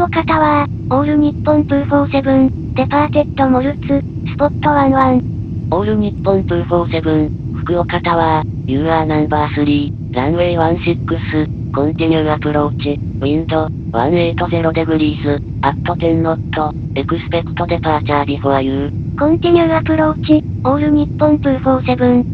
オカタワー、オール日本プー47、デパーテッドモルツ、スポット11。 オール日本プー47、福岡タワー、UR ナンバー3、ランウェイ16、コンティニューアプローチ、ウィンド、180デグリース、アット10ノット、エクスペクトデパーチャービフォアユー。 コンティニューアプローチ、オール日本プー47。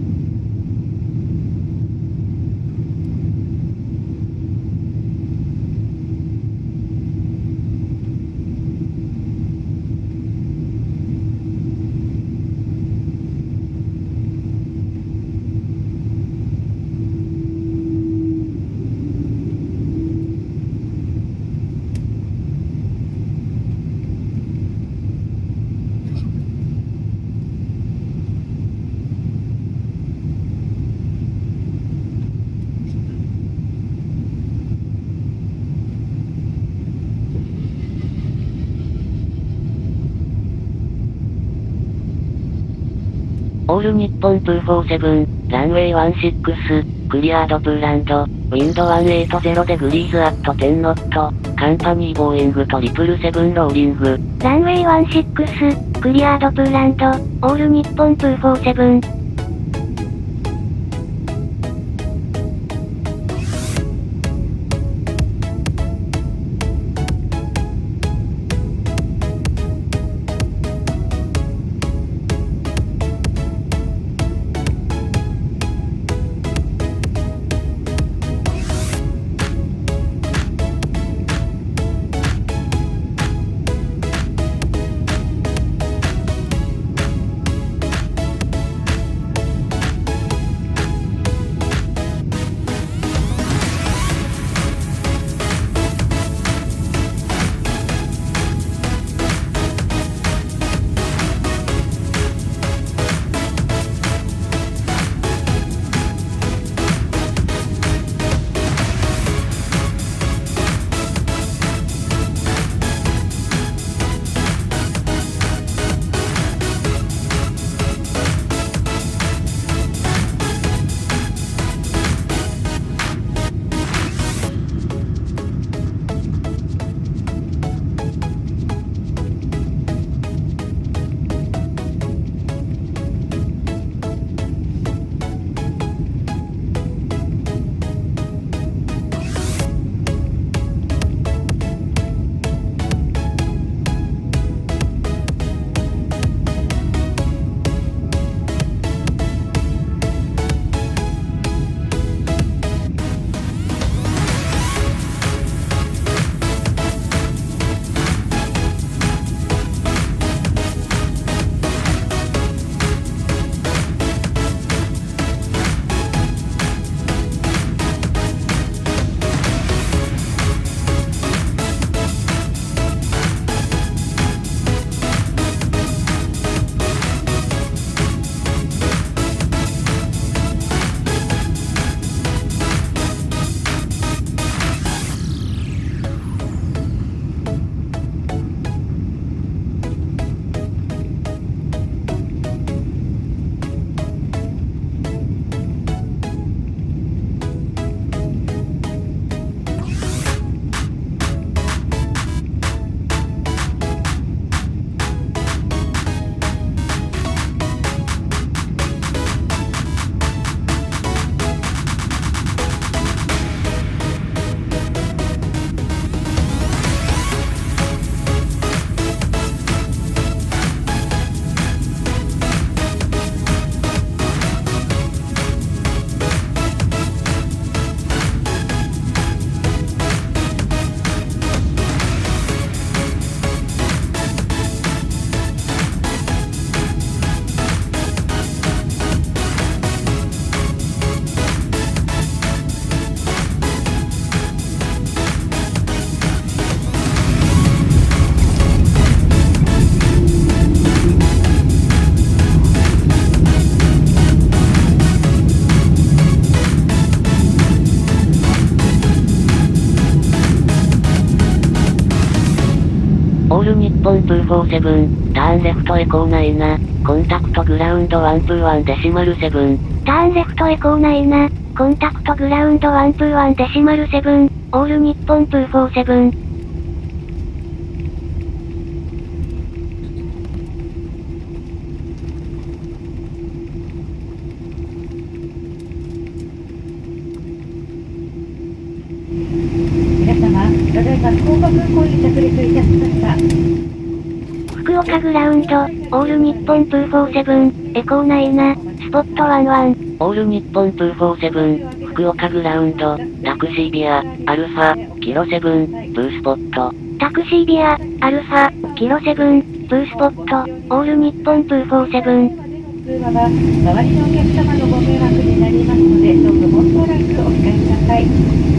オール日本プー47、ランウェイ16、クリアードプーランド、ウィンド180デグリーズアット10ノット、カンパニーボーイングトリプル7ローリング。 ランウェイ16、クリアードプーランド、オール日本プー47。 オール日本プー47、ターンレフトへコーナーな、コンタクトグラウンド1プー1デシマル7。 ターンレフトへコーナーな、コンタクトグラウンド1プー1デシマル7、オール日本プー47。 空港に着陸いたしました。 福岡グラウンド、オール日本プー47、エコーナイナ、スポット11。 オール日本プー47、福岡グラウンド、タクシービア、アルファ、キロセブン、プースポット。 タクシービア、アルファ、キロセブン、プースポット、オール日本プー47。 通話は周りのお客様のご迷惑になりますので、どうぞもうしばらくお控えください。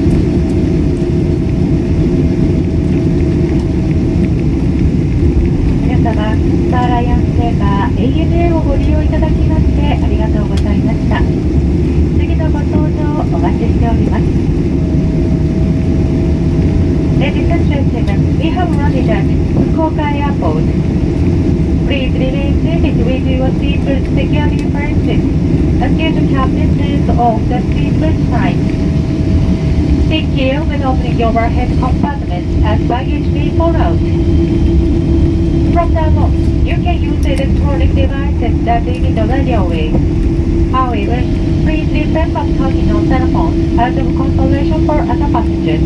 皆様、スターライアンスセーバー ANA をご利用いただきましてありがとうございました。次のご搭乗お待ちしております。Ladies and gentlemen, we have landed at Fukuoka Airport. Please remain seated with your seatbelt securely fastened until the captain turns off the seatbelt sign. Take care when opening your overhead compartments as baggage may fall out. From now on, you can use electronic devices that limit the radio waves. However, please remember turning on cell phones out of consideration for other passengers.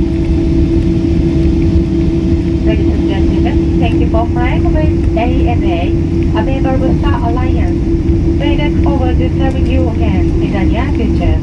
Ladies and gentlemen, thank you for flying with ANA, a member of Star Alliance. We look forward to serving you again in the near future.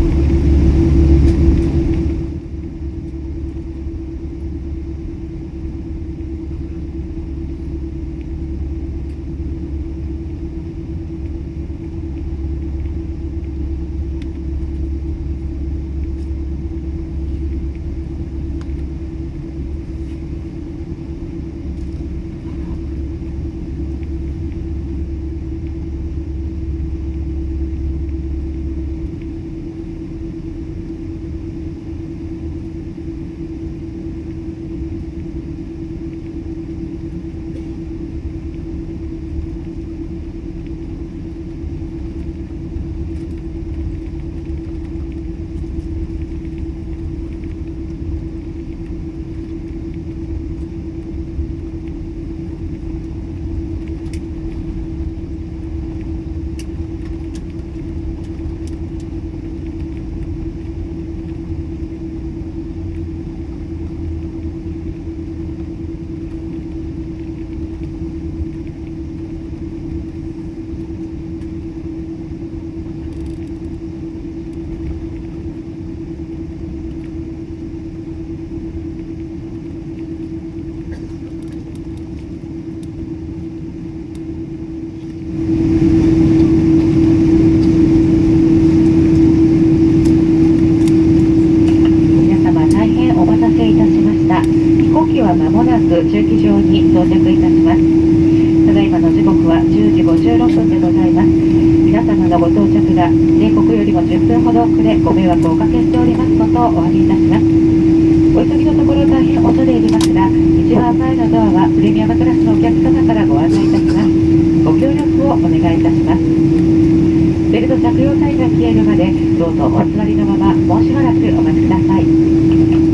は間もなく駐機場に到着いたします。ただいまの時刻は10時56分でございます。皆様のご到着が定刻よりも10分ほど遅れご迷惑をおかけしておりますことをお詫びいたします。お急ぎのところ大変恐れ入りますが、一番前のドアはプレミアムクラスのお客様からご案内いたします。ご協力をお願いいたします。ベルト着用サインが消えるまでどうぞお座りのままもうしばらくお待ちください。